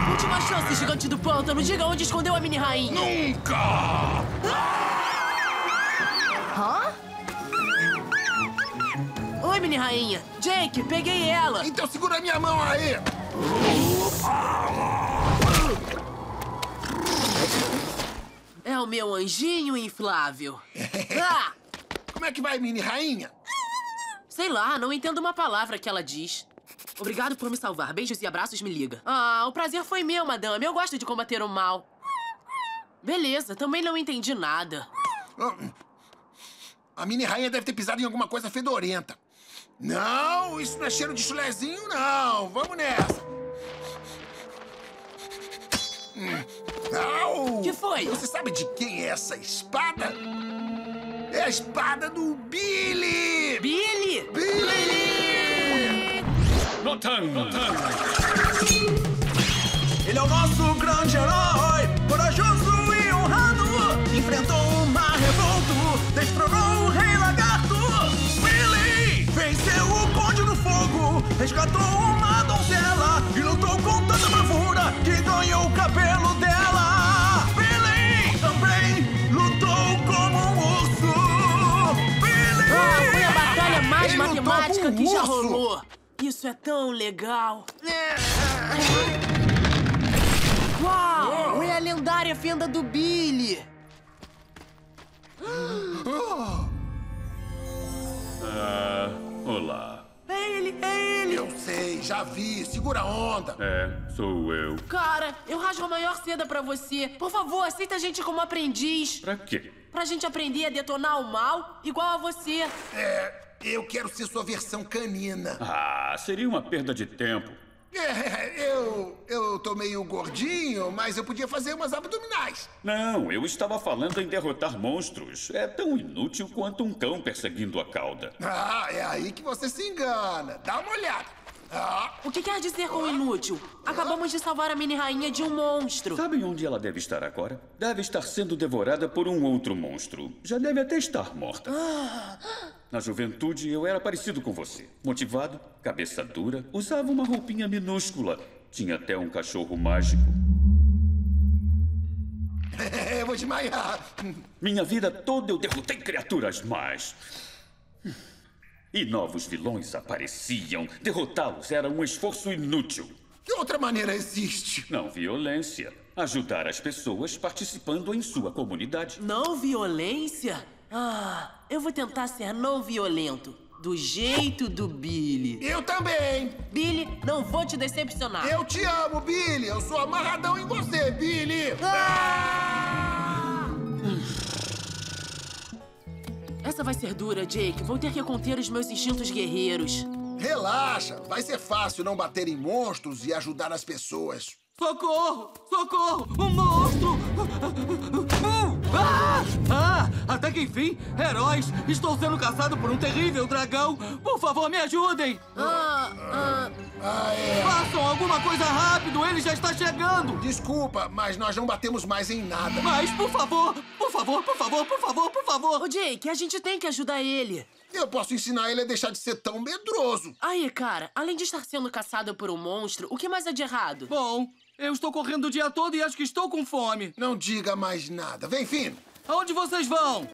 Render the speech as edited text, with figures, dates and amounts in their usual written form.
Última chance, gigante do pântano. Diga onde escondeu a mini rainha. Nunca! Hã? Oi, mini rainha. Jake, peguei ela. Então segura minha mão aí! É o meu anjinho inflável. Ah! Como é que vai, mini rainha? Sei lá, não entendo uma palavra que ela diz. Obrigado por me salvar. Beijos e abraços, me liga. Ah, o prazer foi meu, madame. Eu gosto de combater o mal. Beleza, também não entendi nada. A mini rainha deve ter pisado em alguma coisa fedorenta. Não, isso não é cheiro de chulezinho, não. Vamos nessa. Au! O que foi? Você sabe de quem é essa espada? É a espada do Billy! Billy! Billy! Lotan! Ele é o nosso grande herói, corajoso e honrado. Enfrentou o mar revolto, destronou o rei lagarto. Billy venceu o conde do fogo, resgatou uma donzela e lutou com tanta bravura que ganhou o cabelo dela. Billy também lutou como um urso. Billy! Ah, foi a batalha mais Ele lutou matemática com um que já urso. rolou. Isso é tão legal. Uau! É a lendária fenda do Billy. Olá. É ele. Eu sei, já vi. Segura a onda. É, sou eu. Cara, eu rasgo a maior seda pra você. Por favor, aceita a gente como aprendiz. Pra quê? Pra gente aprender a detonar o mal igual a você. Eu quero ser sua versão canina. Ah, seria uma perda de tempo. Eu tô meio gordinho, mas eu podia fazer umas abdominais. Não, eu estava falando em derrotar monstros. É tão inútil quanto um cão perseguindo a cauda. Ah, é aí que você se engana. Dá uma olhada. O que quer dizer com inútil? Acabamos de salvar a mini rainha de um monstro. Sabem onde ela deve estar agora? Deve estar sendo devorada por um outro monstro. Já deve até estar morta. Na juventude, eu era parecido com você. Motivado, cabeça dura, usava uma roupinha minúscula. Tinha até um cachorro mágico. Eu vou desmaiar. Minha vida toda eu derrotei criaturas más. E novos vilões apareciam. Derrotá-los era um esforço inútil. Que outra maneira existe? Não violência. Ajudar as pessoas participando em sua comunidade. Não violência? Eu vou tentar ser não violento. Do jeito do Billy. Eu também. Billy, não vou te decepcionar. Eu te amo, Billy. Eu sou amarradão em você, Billy. Essa vai ser dura, Jake. Vou ter que conter os meus instintos guerreiros. Relaxa. Vai ser fácil não bater em monstros e ajudar as pessoas. Socorro! Socorro! Um monstro! Até que enfim, heróis! Estou sendo caçado por um terrível dragão! Por favor, me ajudem! Façam alguma coisa rápido! Ele já está chegando! Desculpa, mas nós não batemos mais em nada. Mas, por favor! Por favor, por favor, por favor, por favor! Ô, Jake, a gente tem que ajudar ele. Eu posso ensinar ele a deixar de ser tão medroso. Aí, cara, além de estar sendo caçado por um monstro, o que mais é de errado? Bom, eu estou correndo o dia todo e acho que estou com fome. Não diga mais nada. Vem, Finn. Aonde vocês vão?